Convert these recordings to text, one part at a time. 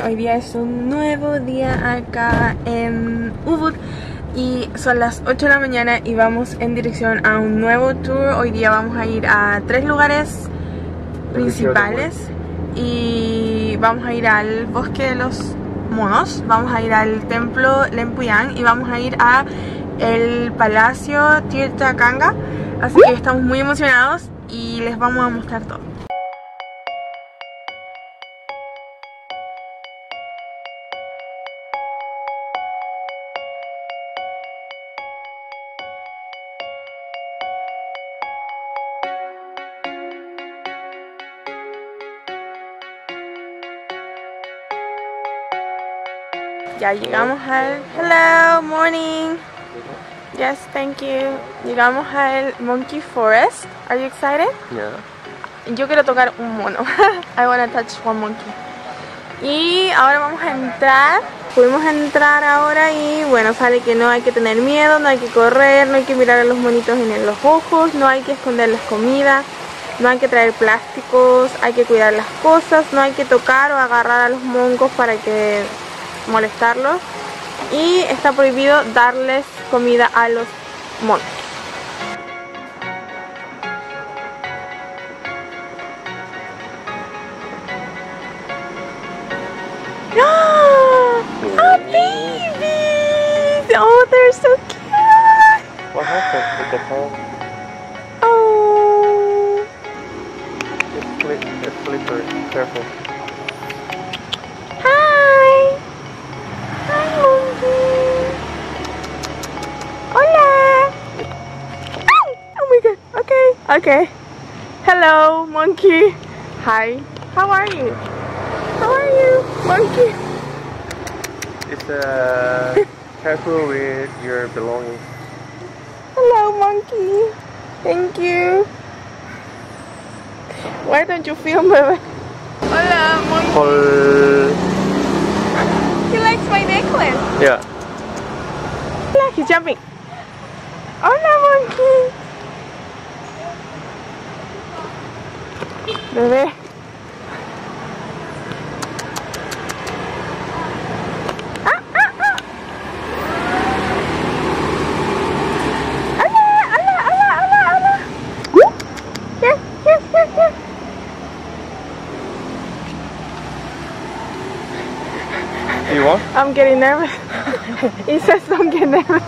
Hoy día es un nuevo día acá en Ubud y son las 8 de la mañana y vamos en dirección a un nuevo tour. Hoy día vamos a ir a 3 lugares principales y vamos a ir al bosque de los monos, vamos a ir al templo Lempuyang y vamos a ir a el palacio Tirta Gangga. Así que estamos muy emocionados y les vamos a mostrar todo. Ya llegamos al... Hello, morning. Yes, thank you. Llegamos al Monkey Forest. Are you excited? Yeah. Yo quiero tocar un mono. I wanna touch one monkey. Y ahora vamos a entrar. Pudimos entrar ahora y bueno, sale que no hay que tener miedo, no hay que correr, no hay que mirar a los monitos en los ojos, no hay que esconder las comidas, no hay que traer plásticos, hay que cuidar las cosas, no hay que tocar o agarrar a los moncos para que molestarlos y está prohibido darles comida a los monos. ¡Oh, babies! Oh, they're so cute! What happened with the phone? Oh! It's slippery. Careful. Okay. Hello, monkey. Hi. How are you? How are you, monkey? It's careful with your belongings. Hello, monkey. Thank you. Why don't you film, baby? Hola, monkey. He likes my necklace. Yeah. Hola, he's jumping. Hola, monkey. Bebé. ¡Ah, ah, ah! ¡Hola, hola, hola, hola, hola! Here, here, here, here. You want? I'm getting nervous. He says don't get nervous.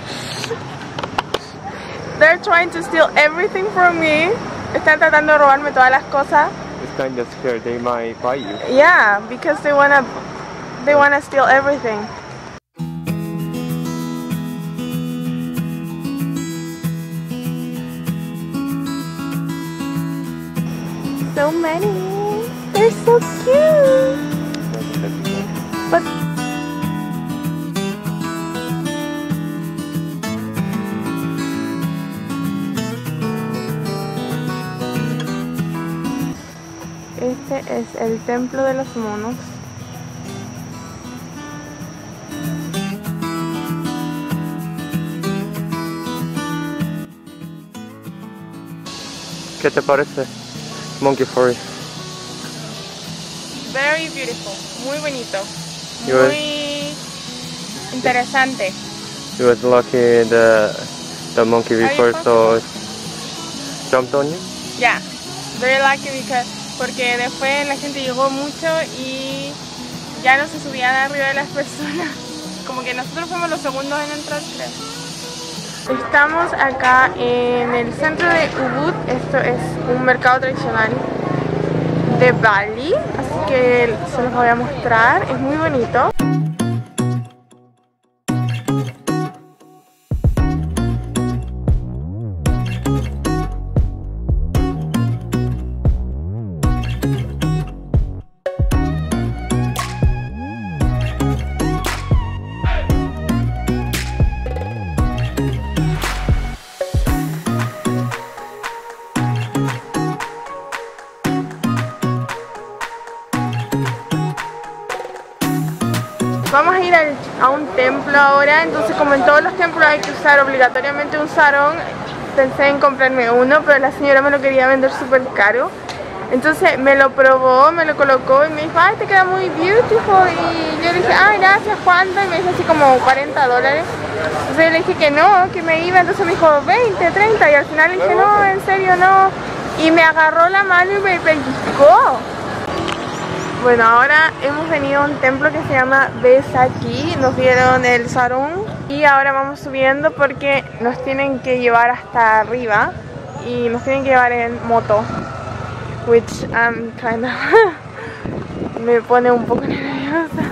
They're trying to steal everything from me. Están tratando de robarme todas las cosas. It's kind of scared. They might bite you. Yeah, because they wanna steal everything. So many. They're so cute. But este es el templo de los monos. ¿Qué te parece? Monkey Forest. Very beautiful. Muy bonito. You was- Muy interesante. You was lucky the monkey Are you before so jumped on you? Yeah, very lucky porque después la gente llegó mucho y ya no se subían arriba de las personas. Como que nosotros fuimos los segundos en entrar, creo. Estamos acá en el centro de Ubud. Esto es un mercado tradicional de Bali, así que se los voy a mostrar. Es muy bonito. Vamos a ir a un templo ahora, entonces como en todos los templos hay que usar obligatoriamente un sarong, pensé en comprarme uno, pero la señora me lo quería vender súper caro. Entonces me lo probó, me lo colocó y me dijo, ay, te queda muy beautiful. Y yo le dije, ay, gracias, ¿cuánto? Y me dijo así como $40. Entonces yo le dije que no, que me iba. Entonces me dijo 20, 30. Y al final le dije, no, en serio no. Y me agarró la mano y me pellizcó. Bueno, ahora hemos venido a un templo que se llama Besaki. Nos dieron el sarung y ahora vamos subiendo porque nos tienen que llevar hasta arriba y nos tienen que llevar en moto. Which I'm kind of me pone un poco nerviosa.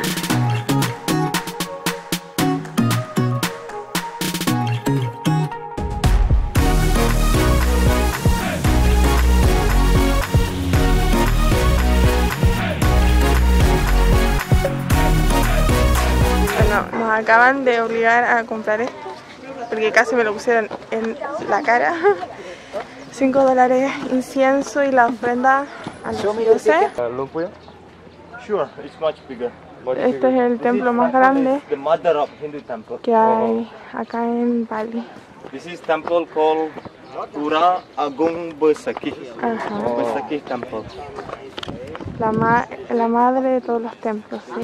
Bueno, nos acaban de obligar a comprar esto porque casi me lo pusieron en la cara. $5 incienso y la ofrenda a los dioses. Este es el templo más grande que hay acá en Bali. This is temple called Pura Agung Besaki. Besaki temple. La madre de todos los templos, sí.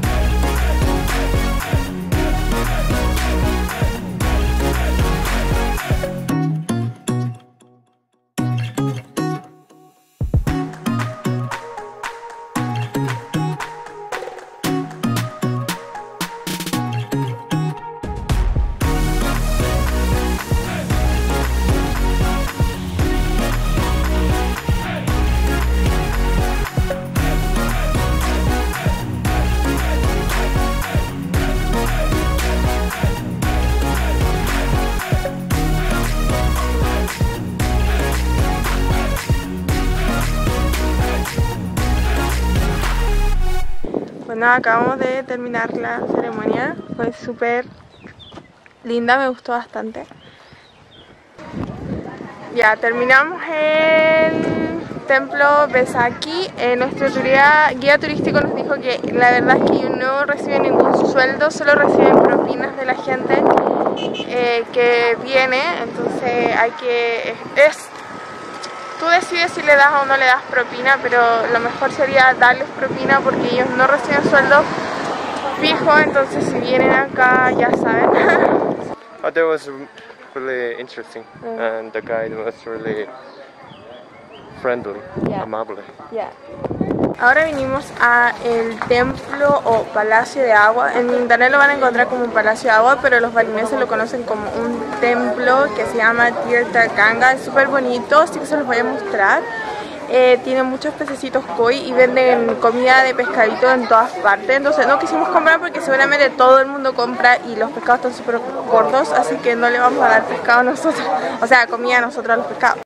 Bueno, acabamos de terminar la ceremonia, fue súper linda, me gustó bastante. Ya terminamos el templo Besaki. Nuestro guía turístico nos dijo que la verdad es que ellos no reciben ningún sueldo, solo reciben propinas de la gente que viene. Entonces hay que... Tú decides si le das o no le das propina, pero lo mejor sería darles propina porque ellos no reciben sueldo fijo, entonces si vienen acá ya saben. That was really interesting and the guide was really friendly, amable. Yeah. Ahora vinimos a el templo o palacio de agua. En internet lo van a encontrar como un palacio de agua, pero los balineses lo conocen como un templo que se llama Tirtha Ganga. Es súper bonito, así que se los voy a mostrar. Tiene muchos pececitos koi y venden comida de pescadito en todas partes. Entonces no quisimos comprar porque seguramente todo el mundo compra y los pescados están súper gordos, así que no le vamos a dar pescado a nosotros, o sea, comida a nosotros a los pescados.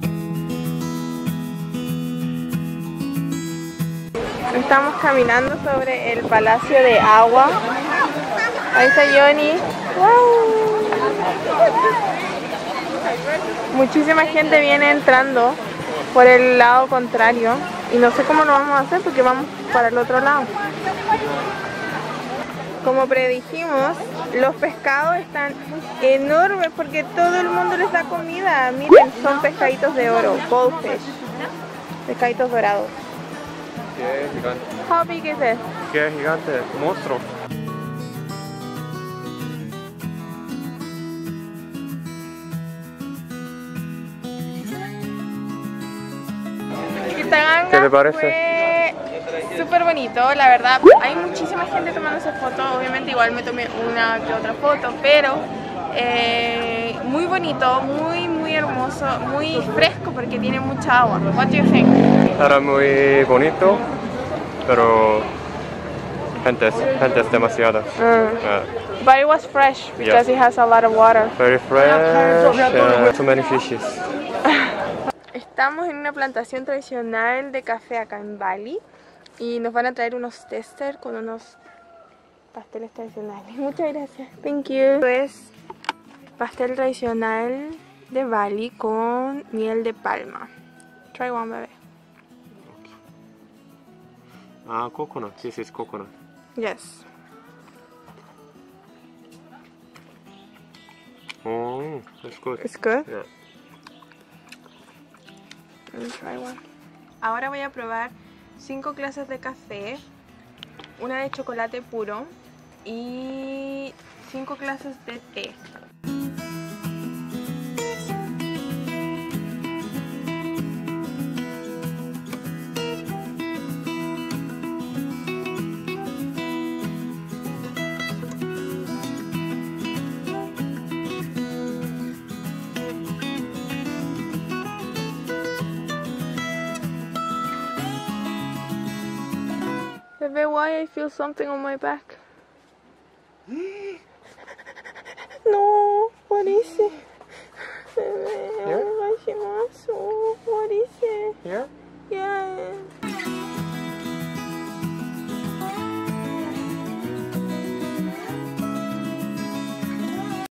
Estamos caminando sobre el palacio de agua. Ahí está Johnny. ¡Wow! Muchísima gente viene entrando por el lado contrario y no sé cómo lo vamos a hacer porque vamos para el otro lado. Como predijimos, los pescados están enormes porque todo el mundo les da comida. Miren, son pescaditos de oro, goldfish, pescaditos dorados. Qué gigante. How big is it? Qué gigante, monstruo. Tirtha ¿Qué te parece? Fue súper bonito, la verdad. Hay muchísima gente tomándose fotos, obviamente igual me tomé una que otra foto, pero muy bonito, muy hermoso, muy fresco porque tiene mucha agua. What do you think? Era muy bonito, pero gente es demasiada. But it was fresh because it has a lot of water. Very fresh, too many fishes. Estamos en una plantación tradicional de café acá en Bali y nos van a traer unos testers con unos pasteles tradicionales. Muchas gracias. Thank you. Es pastel tradicional de Bali con miel de palma. Try one, bebé. Ah, coconut. This is coconut. Yes. Oh, that's good. It's good. Yeah. Let me try one. Ahora voy a probar 5 clases de café, una de chocolate puro y 5 clases de té. Bebé, why I feel something on my back?